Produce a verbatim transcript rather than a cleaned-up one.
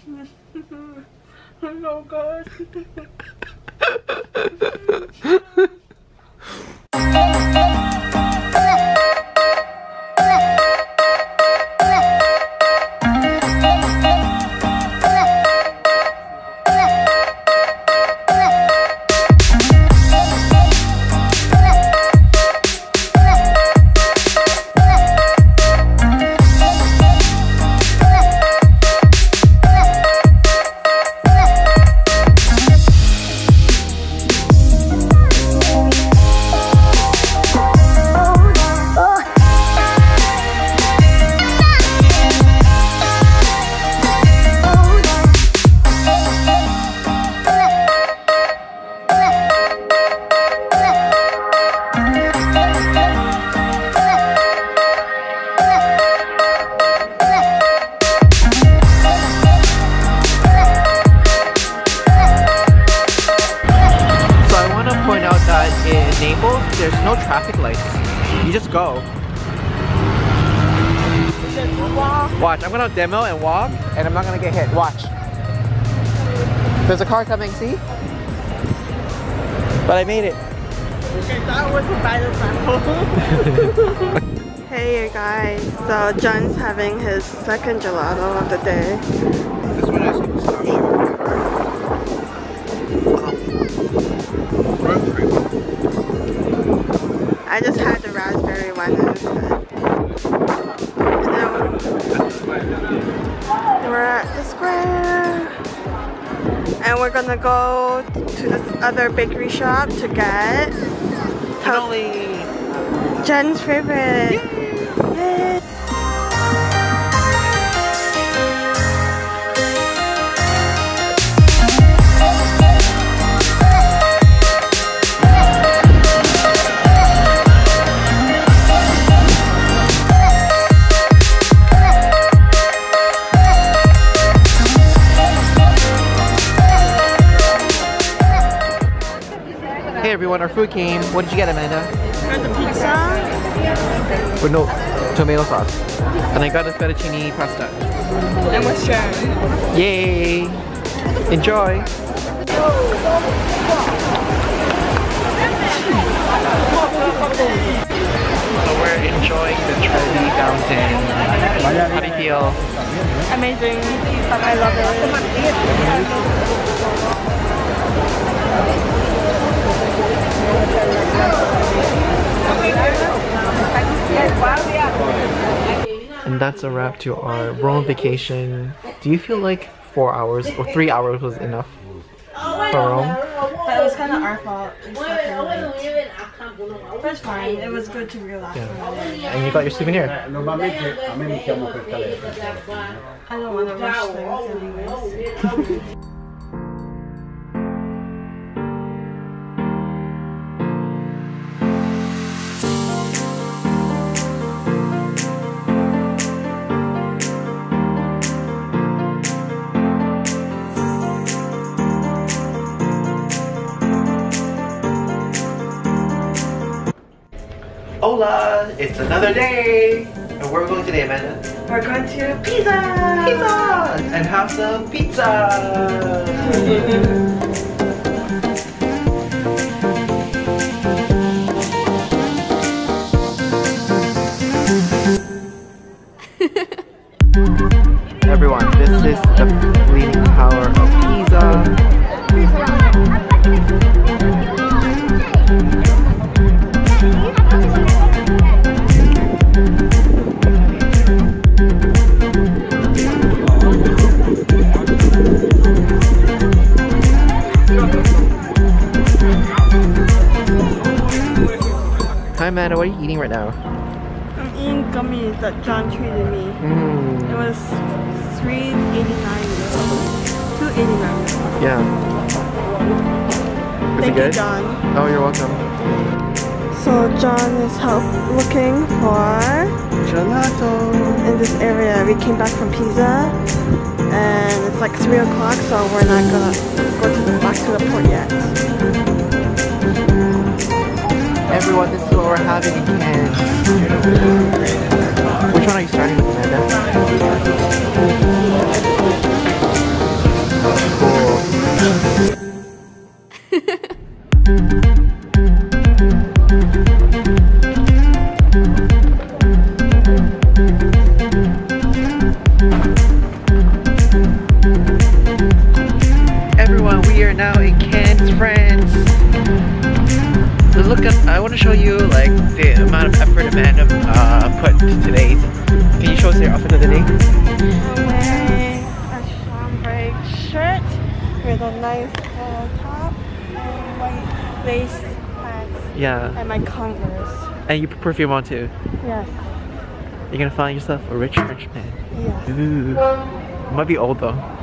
It's so good. There's no traffic lights. You just go. Watch, I'm gonna demo and walk and I'm not gonna get hit. Watch. There's a car coming, see? But I made it. Okay, that was a bad example. Hey you guys, so John's having his second gelato of the day. This one has pistachio. I just had the raspberry one instead. And then we're at the square. And we're gonna go to this other bakery shop to get Cannoli. Jen's favorite. Yay. Yay. Hey everyone, our food came. What did you get, Amanda? I got the pizza. With no tomato sauce. And I got a fettuccine pasta. And we're sharing. Yay! Enjoy! So we're enjoying the Trevi Fountain. How do you feel? Amazing. I love it. And that's a wrap to our Rome vacation. Do you feel like four hours or three hours was enough for Rome? But it was kind of our fault. That's fine. It was good to relax. Yeah. And you got your souvenir. I don't want to rush things anyways. Hola! It's another day! And where are we going today, Amanda? We're going to Pizza! Pizza! And have some pizza! Everyone, this is the fleeting power of Pisa. Hi Amanda, what are you eating right now? I'm eating gummies that John treated me. Mm. It was three eighty-nine. two eighty-nine. Yeah. Is Thank it good? you, John. Oh, you're welcome. So John is help looking for gelato in this area. We came back from Pisa and it's like three o'clock, so we're not gonna go to the, back to the port yet. Everyone, this is what we're having in Cairns. Which one are you starting with, Amanda? look at, I want to show you like the amount of effort Amanda uh, put into today. Can you show us your outfit of the day? I'm wearing a chambray shirt with a nice uh, top and white lace pants. Yeah. And my Converse. And you put perfume on too. Yes. You're gonna find yourself a rich, rich man. Yes. Ooh. Might be old though.